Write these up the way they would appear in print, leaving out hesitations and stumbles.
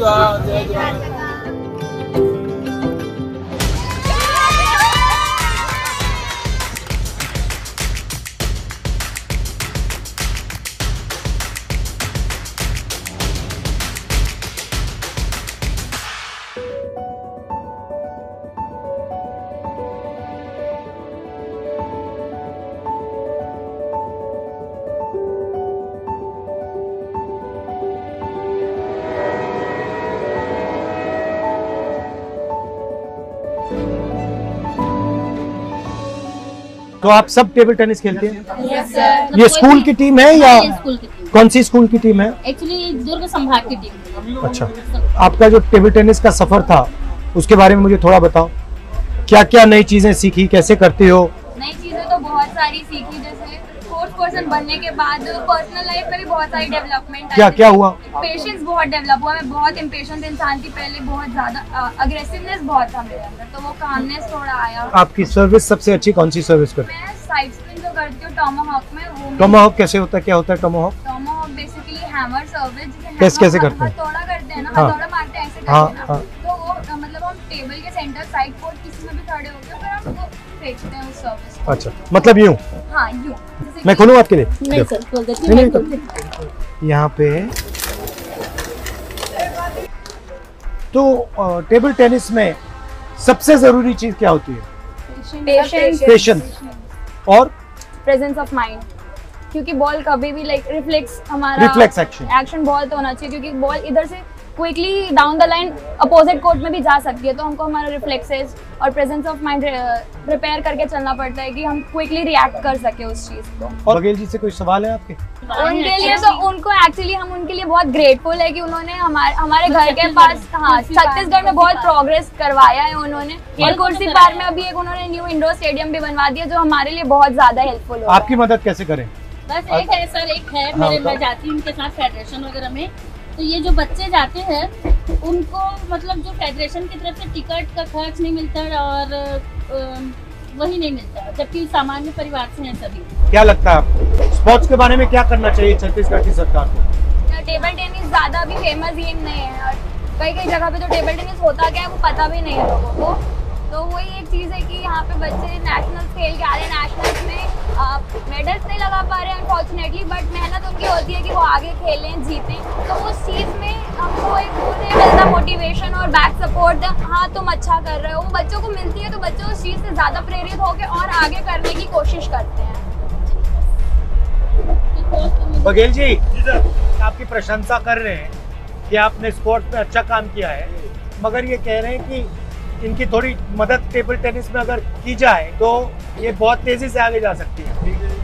जवान जय जवान। तो आप सब टेबल टेनिस खेलते हैं? Yes sir. ये स्कूल की टीम है या स्कूल की टीम? कौन सी स्कूल की टीम है? एक्चुअली दुर्ग संभाग की टीम। अच्छा, आपका जो टेबल टेनिस का सफर था उसके बारे में मुझे थोड़ा बताओ। क्या क्या नई चीजें सीखी, कैसे करते हो? नई चीजें तो बहुत सारी सीखी, जैसे स्पोर्ट्स पर्सन बनने के बाद पर्सनल लाइफ में भी बहुत सारी डेवलपमेंट आई। क्या क्या हुआ? पेशेंस बहुत डेवलप हुआ। मैं बहुत इम्पेशेंट इंसान थी पहले, बहुत ज्यादा अग्रेसिवनेस बहुत था मेरे अंदर, तो वो कामनेस थोड़ा आया। आपकी सर्विस सबसे अच्छी कौन सी सर्विस करते हो? मैं साइड स्पिन जो करती हूँ टॉमाहॉक में, वो टॉमाहॉक कैसे होता है, क्या होता है tomahawk? Tomahawk basically hammer service, कैसे करते हैं? हथौड़ा करते हैं ना, हाँ। हथौड़ा मारते हैं ऐसे करते हाँ, हैं ना, हाँ। तो वो मतलब हम टेबल के सेंटर साइड कोर्ट किसी में भी खड़े होकर फिर हम वो फेंकते हैं उस सर्विस को। अच्छा, मतलब यूं? हाँ यूं। मैं खोलूं आपके लिए? नहीं देखो। सर, खोल देती नहीं, हूँ। नहीं, यहाँ पे तो टेबल टेनिस में सबसे जरूरी चीज क्या होती है? पेशेंस और प्रेजेंस ऑफ माइंड, क्योंकि बॉल कभी भी लाइक रिफ्लेक्स हमारा रिफ्लेक्स एक्शन बहुत होना चाहिए, क्योंकि बॉल इधर से quickly down the line opposite court में भी जा सकती है, तो हमको हमारा रिफ्लेक्सेस और प्रेजेंस ऑफ माइंड प्रिपेयर करके चलना पड़ता है कि हम क्विकली रिएक्ट कर सके उस चीज को। और बघेल जी से कोई सवाल है आपके? उनके लिए तो उनको एक्चुअली हम उनके लिए बहुत ग्रेटफुल है कि उन्होंने हमारे घर के पास, हाँ, छत्तीसगढ़ में बहुत प्रोग्रेस करवाया है उन्होंने। और कुर्सी पार में अभी एक उन्होंने न्यू इंडोर स्टेडियम भी बनवा दिया, जो हमारे लिए बहुत ज्यादा हेल्पफुल हो। आपकी मदद कैसे करें? बस एक है सर, एक है मेरे, मैं जाती हूँ उनके साथ फेडरेशन वगैरह में, तो ये जो बच्चे जाते हैं उनको मतलब जो फेडरेशन की तरफ से टिकट का खर्च नहीं मिलता और वही नहीं मिलता, जबकि सामान्य परिवार से हैं सभी। क्या लगता है आपको स्पोर्ट्स के बारे में क्या करना चाहिए छत्तीसगढ़ की सरकार को? टेबल टेनिस ज्यादा भी फेमस गेम नहीं है और कई कई जगह पे तो टेबल टेनिस होता क्या है वो पता भी नहीं है लोगों को, तो वही एक चीज़ है कि यहाँ पे बच्चे नेशनल खेल के आ रहे हैं, नेशनल्स में मेडल्स नहीं लगा पा रहे हैं अनफॉर्चुनेटली, बट मेहनत उनकी होती है कि वो आगे खेलें जीतें, तो उस चीज़ में हमको एक वो नहीं मिलता मोटिवेशन और बैक सपोर्ट, हाँ तुम अच्छा कर रहे हो, वो बच्चों को मिलती है, तो बच्चे उस चीज़ से ज़्यादा प्रेरित होकर और आगे करने की कोशिश करते हैं। बघेल जी आपकी प्रशंसा कर रहे हैं कि आपने स्पोर्ट्स में अच्छा काम किया है, मगर ये कह रहे हैं कि इनकी थोड़ी मदद टेबल टेनिस में अगर की जाए तो ये बहुत तेजी से आगे जा सकती है।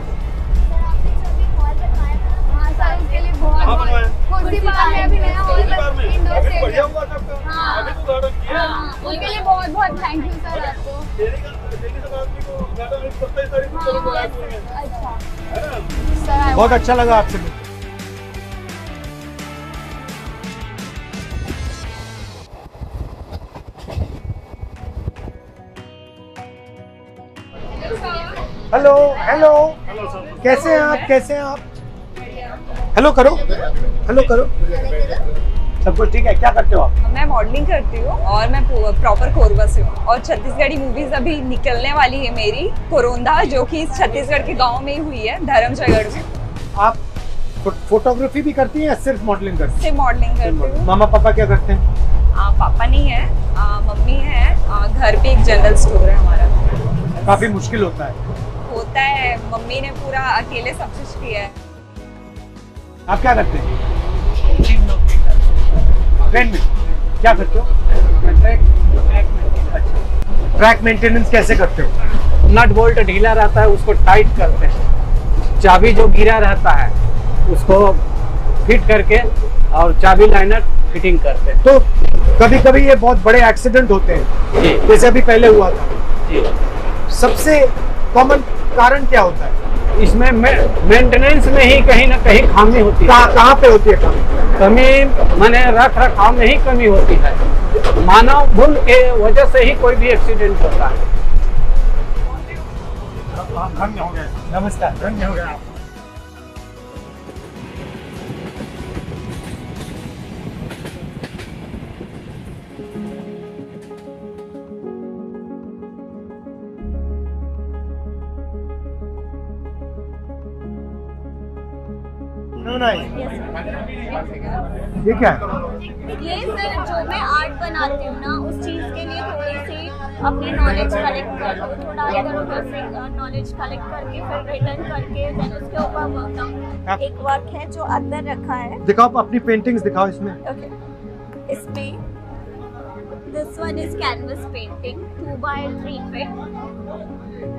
उनके लिए बहुत बहुत थैंक यू सर आपको। अच्छा, बहुत अच्छा लगा आपसे मिलकर। हेलो हेलो, कैसे हैं आप? कैसे हैं आप? हेलो करो, हेलो करो। सब कुछ ठीक है? क्या करते हो आप? मैं मॉडलिंग करती हूँ और मैं प्रॉपर कोरबा से हूँ, और छत्तीसगढ़ी मूवीज अभी निकलने वाली है मेरी, कोरोंदा, जो कि छत्तीसगढ़ के गांव में ही हुई है, धर्मजयगढ़ में। आप फोटोग्राफी भी करती हैं या सिर्फ मॉडलिंग करती हैं? सिर्फ मॉडलिंग करती हूँ। मामा पापा क्या करते हैं? पापा नहीं है, मम्मी है, घर पे एक जनरल स्टोर है हमारा। काफी मुश्किल होता है, मम्मी ने पूरा अकेले सब कुछ किया है। आप क्या करते हैं? ट्रेन में क्या करते हो? ट्रैक मेंटेनेंस कैसे करते हो? नट बोल्ट ढीला रहता है उसको टाइट करते हैं, चाबी जो गिरा रहता है उसको फिट करके और चाबी लाइनर फिटिंग करते हैं। तो कभी कभी ये बहुत बड़े एक्सीडेंट होते हैं जी, जैसे अभी पहले हुआ था जी। सबसे कॉमन कारण क्या होता है? इसमें मेंटेनेंस में ही कहीं ना कहीं खामी होती है। कहाँ पे होती है कमी माने रख रखाव में ही कमी होती है, मानव भूल के वजह से ही कोई भी एक्सीडेंट होता है। नमस्कार, धन्य हो गया। बनाए? ये क्या है? ये सर जो मैं आर्ट बनाती हूँ ना, उस चीज़ के लिए थोड़ी सी अपनी नॉलेज कलेक्ट कर लो, थोड़ा इधर उधर से नॉलेज कलेक्ट करके फिर रिटर्न करके देन उसके ऊपर वर्क डाउन। एक वर्क है जो अंदर रखा है। दिखाओ अपनी पेंटिंग्स दिखाओ इसमें। ओके, इसमें this one is canvas painting 2x3 feet.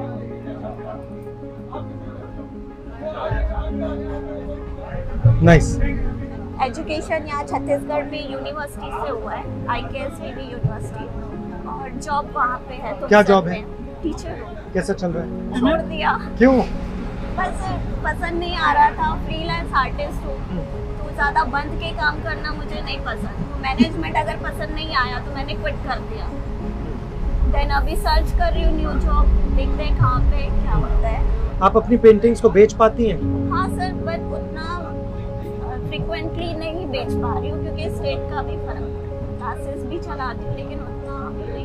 Nice. Education यहाँ छत्तीसगढ़ में यूनिवर्सिटी से हुआ है, IKSVB यूनिवर्सिटी, और जॉब वहाँ पे है। तो क्या जॉब है? टीचर हूँ। कैसा चल रहा है? छोड़ दिया, क्यों? बस पसंद नहीं आ रहा था। फ्रीलांस आर्टिस्ट हूँ तो ज़्यादा बंद के काम करना मुझे नहीं पसंद। मैनेजमेंट अगर पसंद नहीं आया तो मैंने क्विट कर दिया। देन अभी सर्च कर रही हूँ न्यू जॉब, देखते हैं कहाँ पे क्या होता है। आप अपनी पेंटिंग्स को बेच पाती हैं? हाँ सर, बट उतना फ्रिक्वेंटली नहीं बेच पा रही हूँ क्योंकि स्टेट का भी फर्क है। क्लासेस भी चलाती हूँ लेकिन उतना नहीं।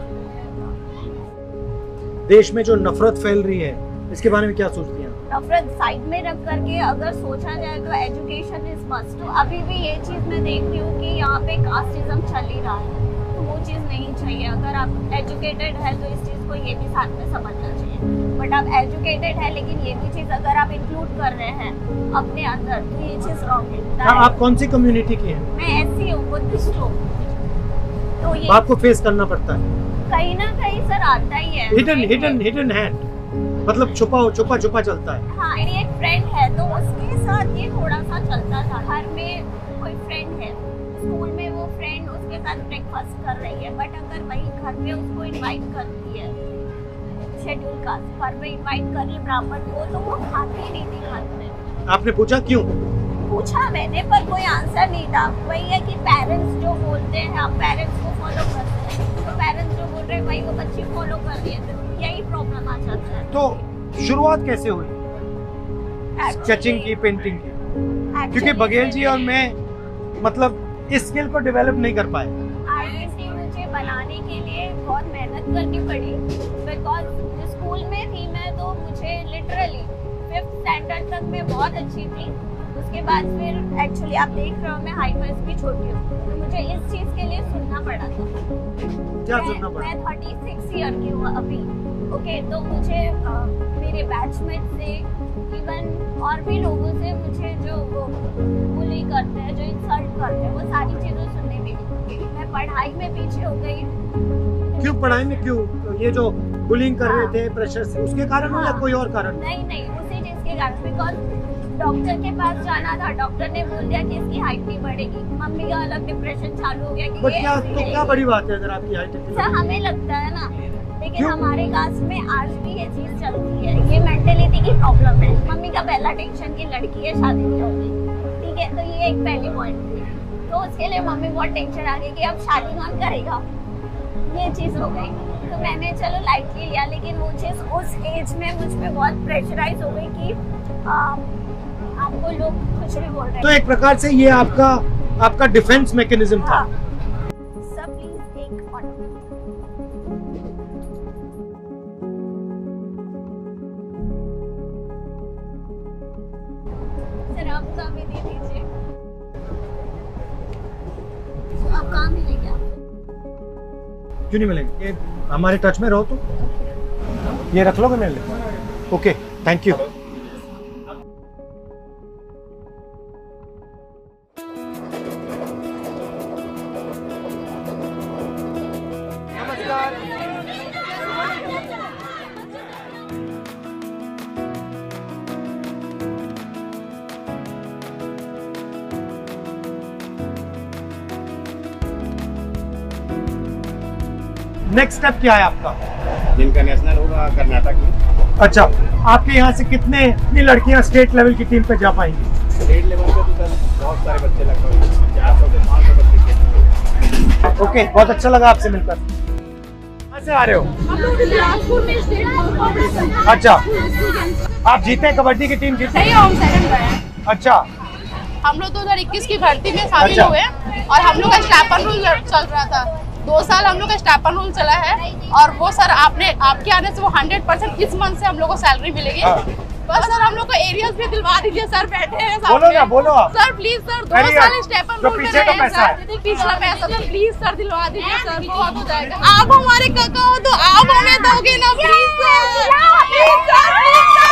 देश में जो नफरत फैल रही है इसके बारे में क्या सोचती हैं? नफरत साइड में रख करके अगर सोचा जाए तो एजुकेशन इज मस्ट। तो अभी भी ये चीज़ मैं देख रही हूँ कि यहाँ पे कास्टिज्म चल ही रहा है, तो वो चीज़ नहीं चाहिए। अगर आप एजुकेटेड है तो इस चीज़ को ये भी साथ में समझना चाहिए। बट आप एजुकेटेड है लेकिन ये भी चीज़ अगर आप इंक्लूड कर रहे हैं अपने अंदर तो ये चीज़ रॉन्ग है। आप कौन सी कम्युनिटी की हैं? मैं ऐसी हूँ, बुद्धिस्ट हूँ, तो ये आपको फेस करना पड़ता है कहीं ना कहीं सर आता ही है। हिडन हैंड, मतलब छुपा चलता है। हाँ, मेरी एक फ्रेंड है तो उसके साथ ये थोड़ा सा चलता था। घर में कोई फ्रेंड है, स्कूल में वो फ्रेंड उसके साथ ब्रेकफास्ट कर रही है, बट अगर वही घर पे उसको इनवाइट करती है शेड्यूल कास्ट पर पे इनवाइट कर रही ब्राह्मण को, तो वो खाती ही नहीं थी घर में। आपने पूछा क्यों? पूछा मैंने पर कोई आंसर नहीं था। वही है कि पेरेंट्स जो बोलते हैं आप पेरेंट्स को फॉलो करते हैं, तो पेरेंट्स जो बोल रहे हैं वही वो बच्ची फॉलो कर रही है, तो यही प्रॉब्लम आ जाता है। तो शुरुआत कैसे हुई स्केचिंग की, पेंटिंग की? क्योंकि बघेल जी और मैं मतलब इस स्किल को डेवलप नहीं कर पाए। आईडीसी मुझे बनाने के लिए बहुत मेहनत करनी पड़ी, बिकॉज स्कूल में थी मैं तो मुझे लिटरली 5th स्टैंडर्ड तक मैं बहुत अच्छी थी। उसके बाद फिर एक्चुअली आप देख रहे हो मैं हाइट वाइज भी छोटी हूँ, तो मुझे इस चीज़ के लिए सुनना पड़ा था। क्या सुनना पड़ा? मैं 36 ईयर की हूँ अभी। ओके, तो मुझे मेरे बैचमेट से इवन और भी लोगों से मुझे जो वो बुली करते हैं, जो इंसल्ट करते हैं, वो सारी चीज़ें सुनने मिली। मैं पढ़ाई में पीछे हो गई। क्यों पढ़ाई में क्यों? ये जो बुलिंग कर रहे थे प्रेशर से, उसके कारण हो या कोई और कारण? नहीं, उसी चीज़ के कारण। बिकॉज डॉक्टर के पास जाना था, डॉक्टर ने बोल दिया कि इसकी हाइट नहीं बढ़ेगी। मम्मी का अलग डिप्रेशन चालू हो गया कि ये क्या बड़ी बात है अगर आपकी हाइट इतनी? सर हमें लगता है ना, लेकिन हमारे कास्ट में आज भी ये चीज़ चलती है। ये मेंटेलिटी की प्रॉब्लम है। मम्मी का पहला टेंशन की लड़की है, शादी नहीं होगी, ठीक है, तो ये एक पहली पॉइंट थी। तो उसके लिए मम्मी बहुत टेंशन आ गई कि अब शादी कौन करेगा, ये चीज़ हो गई। तो मैंने चलो लाइटली लिया, लेकिन वो चीज़ उस एज में मुझ पर बहुत प्रेशराइज हो गई कि आपको लोग कुछ भी बोल रहे हैं। तो एक प्रकार से ये आपका डिफेंस मैकेनिज्म था। सर प्लीज एक ऑटो। सर आप भी दे दीजिए। तो आप कहाँ मिलेंगे? आप क्यों नहीं मिलेंगे? ये हमारे टच में रहो तो ये रख लोगे मेरे लिए? Okay, thank you. Next step क्या है आपका? जिनका नेशनल होगा कर्नाटक में। अच्छा, आपके यहाँ से कितनी लड़कियाँ स्टेट लेवल की टीम पे जा पाएंगी? स्टेट लेवल पे तो सर बहुत सारे बच्चे लगभग 400 से 500 बच्चे खेलते। ओके, बहुत अच्छा लगा आपसे मिलकर। कहाँ से आ रहे हो? अच्छा, आप जीते? कबड्डी की टीम जीते? अच्छा, हम लोग 2021 की भर्ती में शामिल हुए और हम लोग का स्टाइपेंड रूल चल रहा था। 2 साल हम लोग का स्टाइपेंड रूल चला है और वो सर आपके आने से वो 100% इस मंथ से हम लोग को सैलरी मिलेगी। बस सर हम लोग को एरियाज भी दिलवा दीजिए सर, बैठे हैं सामने। बोलो ना, बोलो आप। सर प्लीज सर, 2 साल स्टेपन जो रूल में पीछे का रहे पैसा सर, है। पिछला पैसा सर प्लीज सर दिलवा दीजिए सर, बहुत हो जाएगा। आप हमारे काका हो तो आप हमें दोगे ना प्लीज सर, प्लीज सर।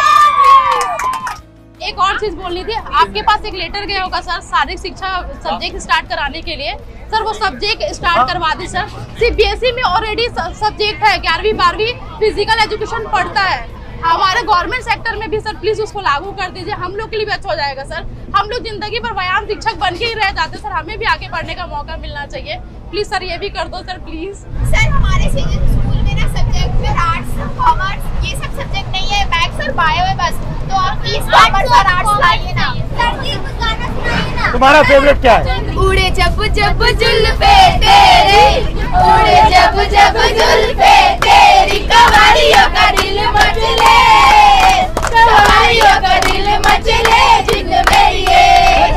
एक और चीज बोलनी थी, आपके पास एक लेटर गया होगा सर शारीरिक शिक्षा सब्जेक्ट स्टार्ट कराने के लिए, सर वो सब्जेक्ट स्टार्ट करवा दी सर। सीबीएसई में ऑलरेडी सब्जेक्ट है, 11वीं 12वीं फिजिकल एजुकेशन पढ़ता है। हमारे गवर्नमेंट सेक्टर में भी सर प्लीज उसको लागू कर दीजिए, हम लोग के लिए भी अच्छा हो जाएगा सर। हम लोग जिंदगी भर व्यायाम शिक्षक बन के ही रह जाते सर, हमें भी आगे बढ़ने का मौका मिलना चाहिए। प्लीज सर ये भी कर दो सर प्लीज। सर हमारे स्कूल में ना सब्जेक्ट में आर्ट्स कॉमर्स ये सब सब्जेक्ट नहीं है, मैथ्स और बायो है बस, तो आप प्लीज कॉमर्स और आर्ट्स लाइए ना। सर ये गाना सुनाइए ना। तुम्हारा फेवरेट क्या है? उड़े जब जब जुल्फे तेरी, उड़े जब जब जुल्फे तेरी, कवालियों का दिल मचले, कवालियों का दिल मचले, जिन में ये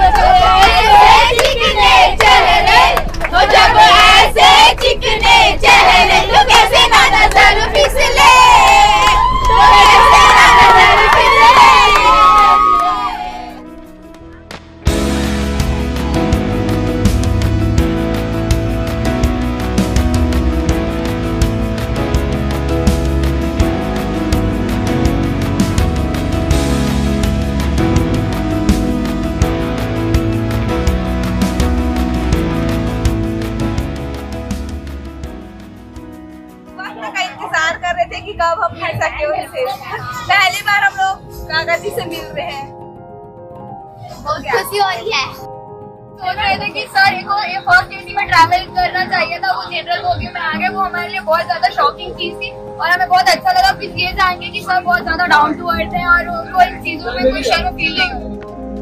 चिकने चेहरे, हो जब ऐसे चिकने चेहरे, तो कैसे ना नजर फिसले, तो कैसे ना नजर फिसले। का इंतजार कर रहे थे कि कब हम मिल सके उनसे। पहली बार हम लोग काका जी से मिल रहे हैं, बहुत खुशी हो रही है। सोच रहे थे कि सर को ये फर्स्ट एडी में ट्रैवल करना चाहिए था, वो जनरल बोगी में आ गए, वो हमारे लिए बहुत ज्यादा शॉकिंग चीज थी और हमें बहुत अच्छा लगा फिर ये जान के कि सर बहुत ज्यादा डाउन टू अर्थ है और उनको इन चीजों में कोई शर्म फील नहीं होती।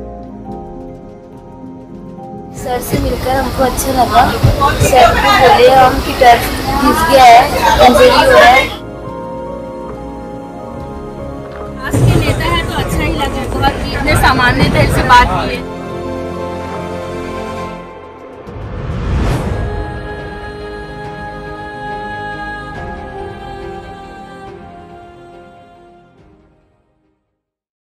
सर से मिलकर हमको अच्छा लगा। सर को बोले हम कि पैर घिस गया है, इंजरी हो रहा है। आज के नेता है तो अच्छा ही लगा, बहुत इतने सामान्य दिल से बात किए।